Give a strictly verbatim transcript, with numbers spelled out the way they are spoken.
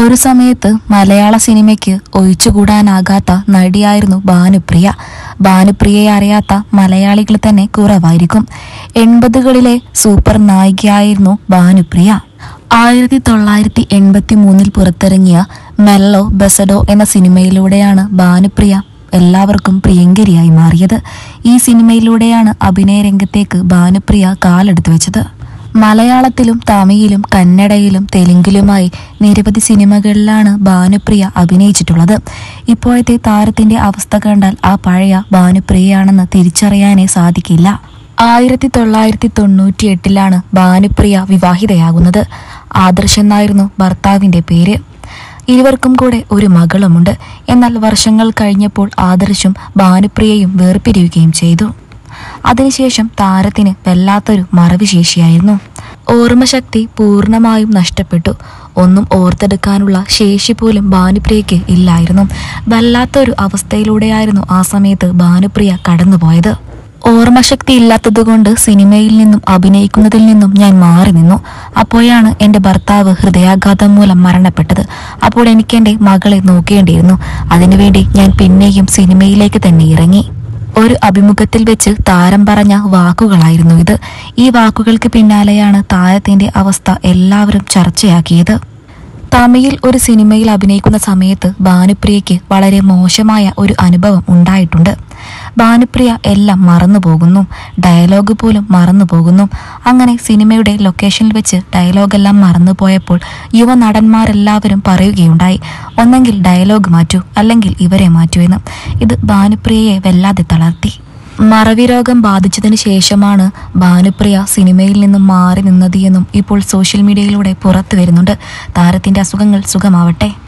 ഒരു സമയത്ത് മലയാള സിനിമയ്ക്ക് ഒഴിച്ചുകൂടാനാകാത്ത നടിയായിരുന്നു ഭാനുപ്രിയ. ഭാനുപ്രിയയെ അറിയാത്ത മലയാളികൾ തന്നെ കുറവായിരിക്കും. എൺപതുകളിലെ സൂപ്പർ നായികയായിരുന്നു ഭാനുപ്രിയ. ആയിരത്തി തൊള്ളായിരത്തി എൺപത്തി മൂന്നിൽ പുറത്തിറങ്ങിയ മെല്ലോ ബെസഡോ എന്ന സിനിമയിലൂടെയാണ് ഭാനുപ്രിയ എല്ലാവർക്കും പ്രിയങ്കരിയായി മാറിയത്. ഈ സിനിമയിലൂടെയാണ് അഭിനയ രംഗത്തേക്ക് ഭാനുപ്രിയ കാലെടുത്തു വെച്ചത്. മലയാളത്തിലും തമിഴിലും കന്നഡയിലും തെലുങ്കിലുമായി നിരവധി സിനിമകളിലാണ് ഭാനുപ്രിയ അഭിനയിച്ചിട്ടുള്ളത്. ഇപ്പോഴത്തെ താരത്തിന്റെ അവസ്ഥ കണ്ടാൽ ആ പഴയ ഭാനുപ്രിയയാണെന്ന് തിരിച്ചറിയാനേ സാധിക്കില്ല. ആയിരത്തി തൊള്ളായിരത്തി തൊണ്ണൂറ്റി എട്ടിലാണ് ഭാനുപ്രിയ വിവാഹിതയാകുന്നത്. ആദർശ് എന്നായിരുന്നു ഭർത്താവിന്റെ പേര്. ഇരുവർക്കും കൂടെ ഒരു മകളുമുണ്ട്. എന്നാൽ വർഷങ്ങൾ കഴിഞ്ഞപ്പോൾ ആദർശും ഭാനുപ്രിയയും വേർപിരിയുകയും ചെയ്തു. അതിനുശേഷം താരത്തിന് വല്ലാത്തൊരു മറവിശേഷിയായിരുന്നു. ഓർമ്മശക്തി പൂർണ്ണമായും നഷ്ടപ്പെട്ടു. ഒന്നും ഓർത്തെടുക്കാനുള്ള ശേഷി പോലും ഭാനുപ്രിയയ്ക്ക് ഇല്ലായിരുന്നു. വല്ലാത്തൊരു അവസ്ഥയിലൂടെയായിരുന്നു ആ സമയത്ത് ഭാനുപ്രിയ കടന്നുപോയത്. ഓർമ്മശക്തി ഇല്ലാത്തതുകൊണ്ട് സിനിമയിൽ നിന്നും അഭിനയിക്കുന്നതിൽ നിന്നും ഞാൻ മാറി നിന്നു. അപ്പോഴാണ് എൻ്റെ ഭർത്താവ് ഹൃദയാഘാതം മൂലം മരണപ്പെട്ടത്. അപ്പോൾ എനിക്ക് എൻ്റെ മകളെ നോക്കേണ്ടിയിരുന്നു. അതിനുവേണ്ടി ഞാൻ പിന്നെയും സിനിമയിലേക്ക് തന്നെ ഇറങ്ങി. ഒരു അഭിമുഖത്തിൽ വെച്ച് താരം പറഞ്ഞ വാക്കുകളായിരുന്നു ഇത്. ഈ വാക്കുകൾക്ക് പിന്നാലെയാണ് താരത്തിന്റെ അവസ്ഥ എല്ലാവരും ചർച്ചയാക്കിയത്. തമിഴിൽ ഒരു സിനിമയിൽ അഭിനയിക്കുന്ന സമയത്ത് ഭാനുപ്രിയയ്ക്ക് വളരെ മോശമായ ഒരു അനുഭവം ഉണ്ടായിട്ടുണ്ട്. ഭാനുപ്രിയ എല്ലാം മറന്നു പോകുന്നു. ഡയലോഗ് പോലും മറന്നു പോകുന്നു. അങ്ങനെ സിനിമയുടെ ലൊക്കേഷനിൽ വെച്ച് ഡയലോഗെല്ലാം മറന്നു പോയപ്പോൾ യുവ നടന്മാരെല്ലാവരും പറയുകയുണ്ടായി, ഒന്നെങ്കിൽ ഡയലോഗ് മാറ്റൂ, അല്ലെങ്കിൽ ഇവരെ മാറ്റൂ എന്ന്. ഇത് ഭാനുപ്രിയയെ വല്ലാതെ തളർത്തി. മറവി രോഗം ബാധിച്ചതിന് ശേഷമാണ് ഭാനുപ്രിയ സിനിമയിൽ നിന്നും മാറി നിന്നത് എന്നും ഇപ്പോൾ സോഷ്യൽ മീഡിയയിലൂടെ പുറത്തു വരുന്നുണ്ട്. താരത്തിന്റെ അസുഖങ്ങൾ സുഖമാവട്ടെ.